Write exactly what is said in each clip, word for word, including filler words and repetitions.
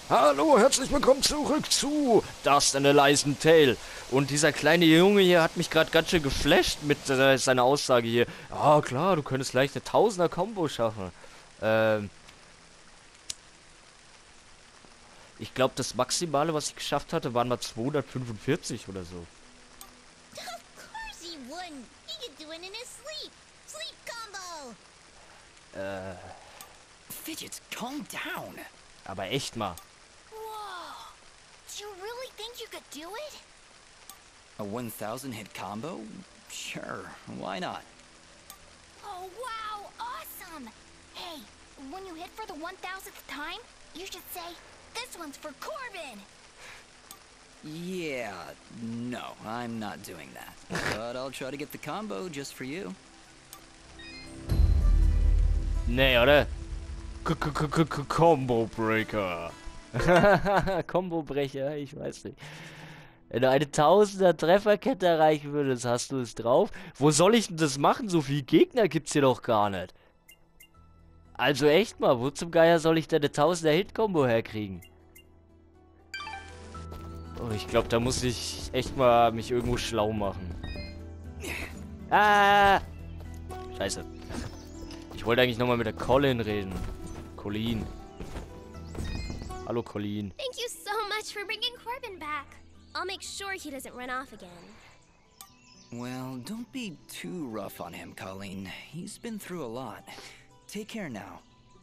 Hallo, herzlich willkommen zurück zu Dust and a Leisen Tale. Und dieser kleine Junge hier hat mich gerade ganz schön geflasht mit äh, seiner Aussage hier. Ja, klar, du könntest leicht eine Tausender-Kombo schaffen. Ähm, ich glaube, das Maximale, was ich geschafft hatte, waren mal zweihundertfünfundvierzig oder so. Of course he wouldn't. He could do it in his sleep. Sleep combo. Äh, Fidgets, calm down. aber echt mal. Whoa. Do you really think you could do it? A one thousand hit combo? Sure, why not? Oh, wow. Awesome. Hey, when you hit for the one thousandth time, you should say, this one's for Corbin. Yeah, no, I'm not doing that. But I'll try to get the combo just for you. Nee, oder? K -k -k -k -k Combo Breaker. Combo Brecher, ich weiß nicht. Wenn du eine Tausender Trefferkette erreichen würdest, hast du es drauf. Wo soll ich denn das machen? So viele Gegner gibt's hier doch gar nicht. Also echt mal, wo zum Geier soll ich denn eine Tausender Hit-Kombo herkriegen? Oh, ich glaube, da muss ich echt mal mich irgendwo schlau machen. Ah! Scheiße. Ich wollte eigentlich nochmal mit der Colin reden. Colleen. Hallo, Colleen. Thank you so much for bringing Corbin back. I'll make sure he doesn't run off again. Well, don't be too rough on him, Colleen. He's been through a lot. Take care now.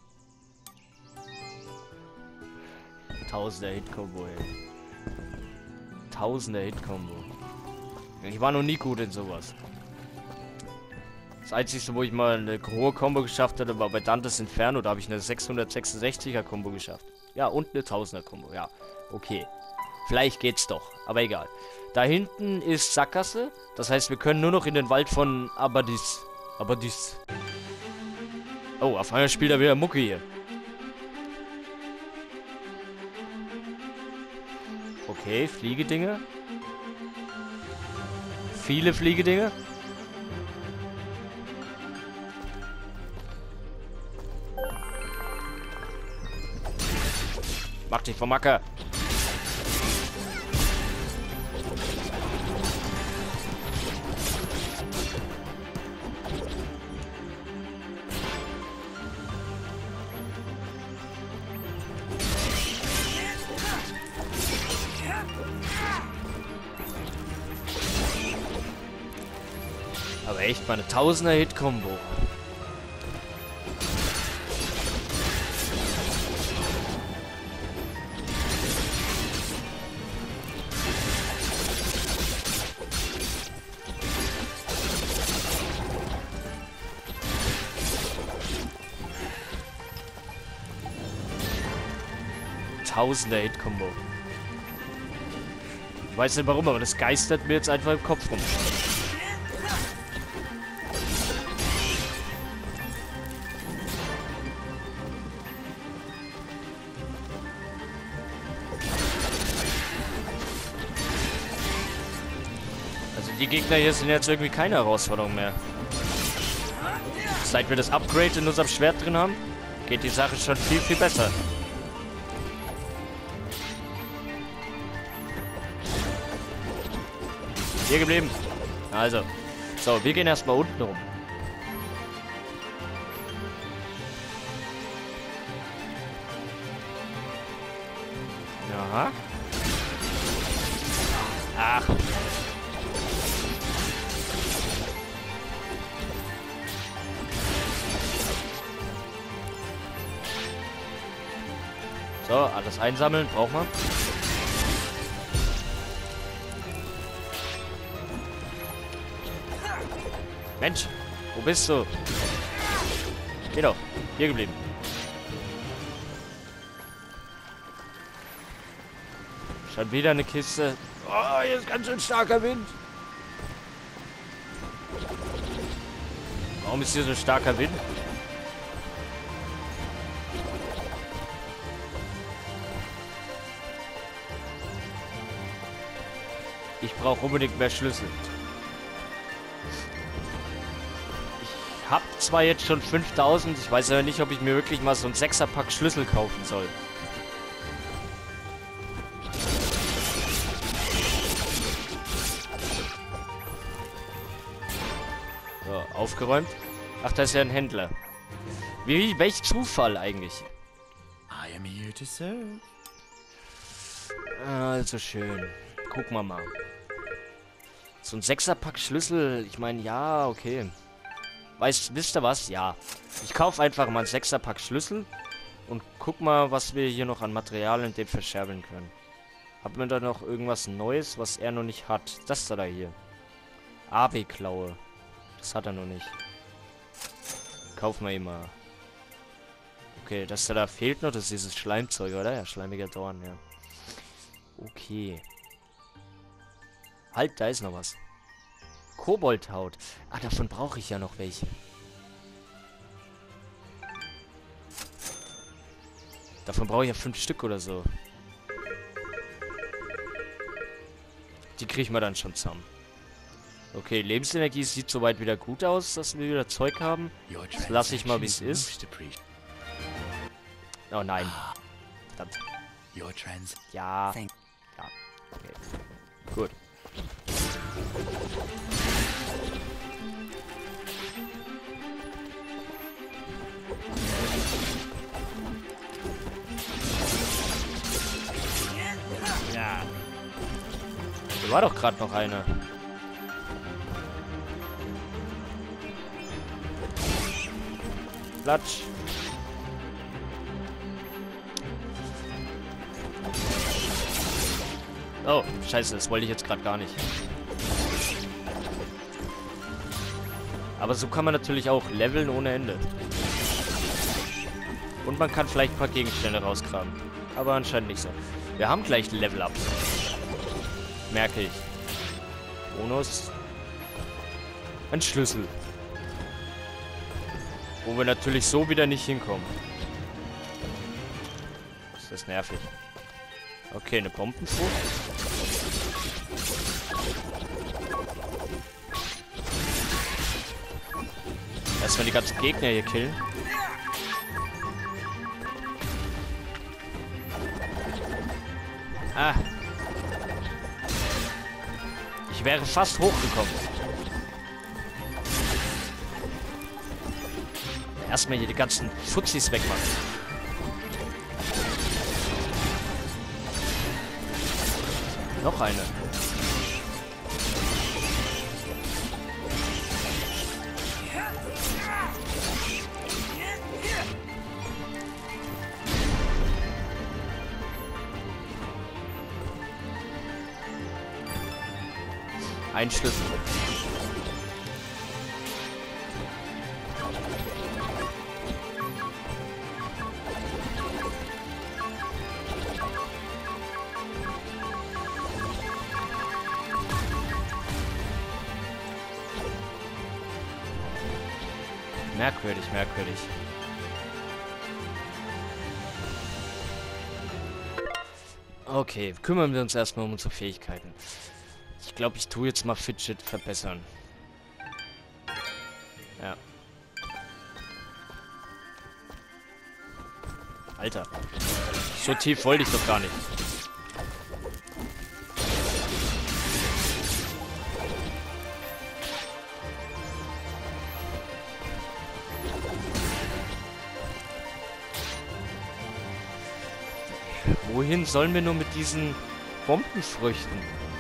Tausender Hit-Kombo, ey. Tausender Hit-Kombo. Ich war noch nie gut in sowas. Das Einzige, wo ich mal eine hohe Kombo geschafft hatte, war bei Dantes Inferno. Da habe ich eine sechshundertsechsundsechziger Kombo geschafft. Ja, und eine Tausender Kombo. Ja, okay. Vielleicht geht's doch, aber egal. Da hinten ist Sackgasse. Das heißt, wir können nur noch in den Wald von Abadis. Abadis. Oh, auf einmal spielt er wieder Mucke hier. Okay, Fliegedinge. Viele Fliegedinge. Mach dich vom Acker. Aber echt mal eine Tausender Hit-Kombo. Tausender Hit-Kombo. Ich weiß nicht warum, aber das geistert mir jetzt einfach im Kopf rum. Also die Gegner hier sind jetzt irgendwie keine Herausforderung mehr. Seit wir das Upgrade in unserem Schwert drin haben, geht die Sache schon viel, viel besser. Hier geblieben. Also. So, wir gehen erstmal unten rum. Ja. Ach. So, alles einsammeln, braucht man. Mensch, wo bist du? Geh doch, hier geblieben. Schon wieder eine Kiste. Oh, hier ist ganz schön starker Wind. Warum ist hier so starker Wind? Ich brauche unbedingt mehr Schlüssel. Ich habe zwar jetzt schon fünftausend, ich weiß aber nicht, ob ich mir wirklich mal so ein Sechser-Pack Schlüssel kaufen soll. Aufgeräumt. Ach, da ist ja ein Händler. Wie, welch Zufall eigentlich? I am here to serve. Also schön. Gucken wir mal. So ein Sechserpack Schlüssel. Ich meine, ja, okay. Weißt, wisst ihr was? Ja. Ich kaufe einfach mal ein Sechserpack Schlüssel und guck mal, was wir hier noch an Material in dem verscherbeln können. Hat man da noch irgendwas Neues, was er noch nicht hat? Das da hier. A B-Klaue. Das hat er noch nicht. Kaufen wir ihn mal. Okay, das da fehlt noch. Das ist dieses Schleimzeug, oder? Ja, schleimiger Dorn, ja. Okay. Halt, da ist noch was. Koboldhaut. Ah, davon brauche ich ja noch welche. Davon brauche ich ja fünf Stück oder so. Die kriegen wir dann schon zusammen. Okay, Lebensenergie sieht soweit wieder gut aus, dass wir wieder Zeug haben. Das lasse ich mal, wie es ist. Oh nein. Verdammt. Ja. Ja. Okay. Gut. Ja. Da war doch gerade noch eine. Platsch. Oh, scheiße, das wollte ich jetzt gerade gar nicht. Aber so kann man natürlich auch leveln ohne Ende. Und man kann vielleicht ein paar Gegenstände rausgraben. Aber anscheinend nicht so. Wir haben gleich Level Up. Merke ich. Bonus. Ein Schlüssel. Wo wir natürlich so wieder nicht hinkommen. Ist das nervig. Okay, eine Bombenfrucht. Erstmal die ganzen Gegner hier killen. Ah. Ich wäre fast hochgekommen. Erstmal hier die ganzen Fuzis wegmachen. Noch eine. Ein Schlüssel. Merkwürdig, merkwürdig. Okay, kümmern wir uns erstmal um unsere Fähigkeiten. Ich glaube, ich tue jetzt mal Fidget verbessern. Ja. Alter. So tief wollte ich doch gar nicht. Wohin sollen wir nur mit diesen Bombenfrüchten?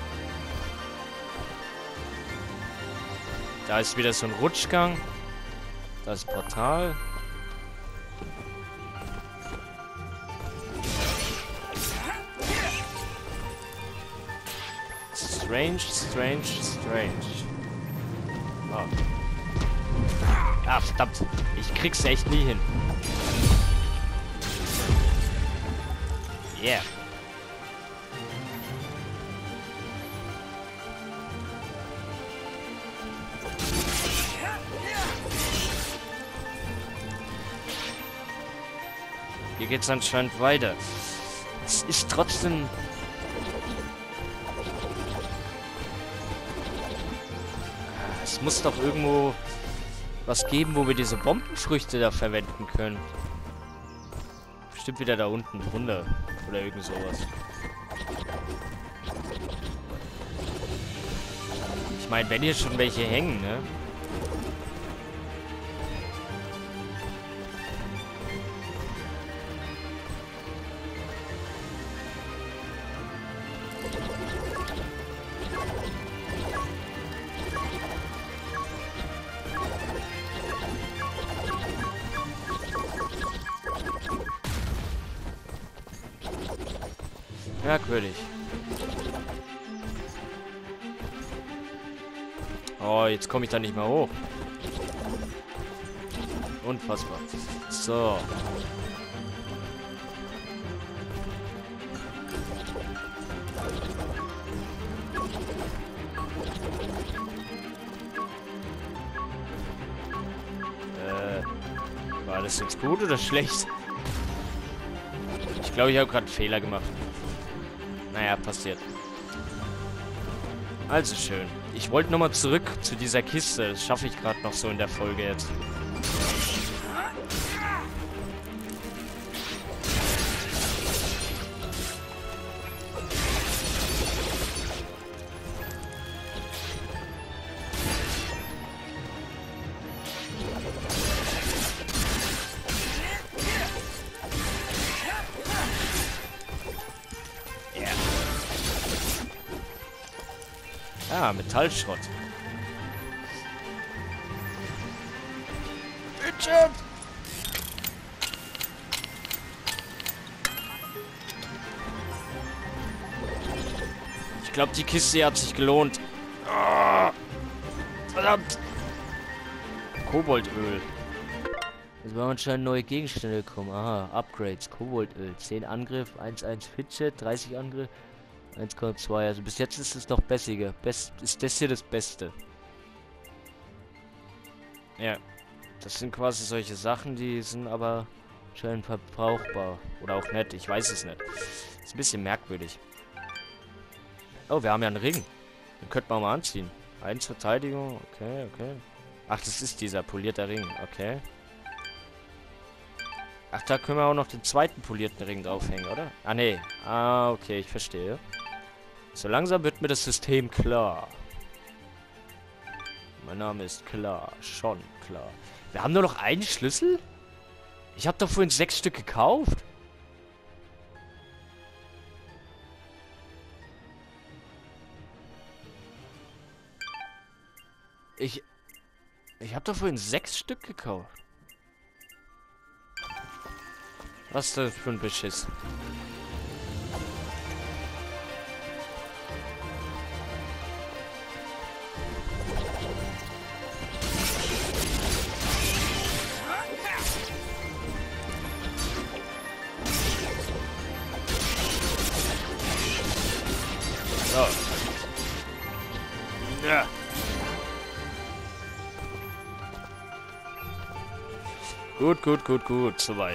Da ist wieder so ein Rutschgang. Da ist Portal. Strange, strange, strange. Oh. Ah, verdammt. Ich krieg's echt nie hin. Yeah. Hier geht's anscheinend weiter. Es ist trotzdem... Es muss doch irgendwo was geben, wo wir diese Bombenfrüchte da verwenden können. Bestimmt wieder da unten drunter. Oder irgend sowas. Ich meine, wenn hier schon welche hängen, ne? Merkwürdig. Oh, jetzt komme ich da nicht mehr hoch. Unfassbar. So. Äh, war das jetzt gut oder schlecht? Ich glaube, ich habe gerade einen Fehler gemacht. Naja, passiert. Also schön. Ich wollte nochmal zurück zu dieser Kiste. Das schaffe ich gerade noch so in der Folge jetzt. Ah, Metallschrott. Richard! Ich glaube, die Kiste hat sich gelohnt. Oh, verdammt! Koboltöl. Jetzt waren anscheinend neue Gegenstände gekommen. Aha, Upgrades. Koboltöl. zehn Angriff, eins eins Fidget, dreißig Angriff. eins Komma zwei, also bis jetzt ist es noch bessiger. Best ist das hier das Beste. Ja, das sind quasi solche Sachen, die sind aber schön verbrauchbar. Oder auch nett, ich weiß es nicht. Ist ein bisschen merkwürdig. Oh, wir haben ja einen Ring. Den könnten wir mal anziehen. Eins Verteidigung, okay, okay. Ach, das ist dieser polierte Ring, okay. Ach, da können wir auch noch den zweiten polierten Ring draufhängen, oder? Ah, nee. Ah, okay, ich verstehe. So langsam wird mir das System klar. Mein Name ist klar. Schon klar. Wir haben nur noch einen Schlüssel? Ich habe doch vorhin sechs Stück gekauft. Ich... Ich habe doch vorhin sechs Stück gekauft. Was ist das für ein Beschiss? So. Ja. Gut, gut, gut, gut. Soweit.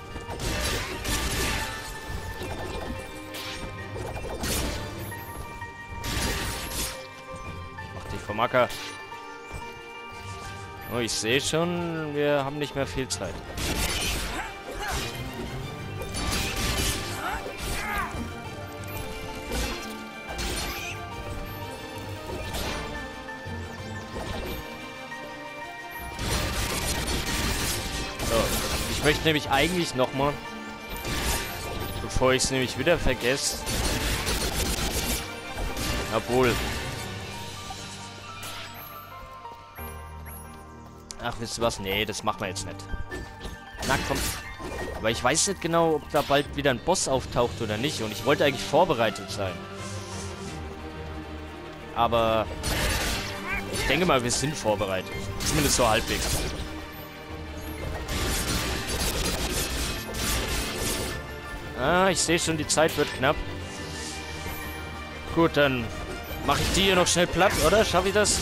Mach dich vom Acker. Oh, ich sehe schon, wir haben nicht mehr viel Zeit. Ich möchte nämlich eigentlich nochmal, bevor ich es nämlich wieder vergesse, obwohl, ach, wisst ihr was? Nee, das machen wir jetzt nicht. Na komm. Aber ich weiß nicht genau, ob da bald wieder ein Boss auftaucht oder nicht. Und ich wollte eigentlich vorbereitet sein. Aber ich denke mal, wir sind vorbereitet. Zumindest so halbwegs. Ah, ich sehe schon, die Zeit wird knapp. Gut, dann mache ich die hier noch schnell platt, oder? Schaffe ich das?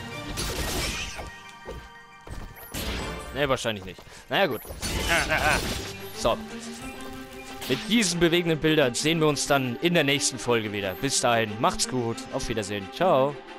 Ne, wahrscheinlich nicht. Naja, gut. So. Mit diesen bewegenden Bildern sehen wir uns dann in der nächsten Folge wieder. Bis dahin, macht's gut. Auf Wiedersehen. Ciao.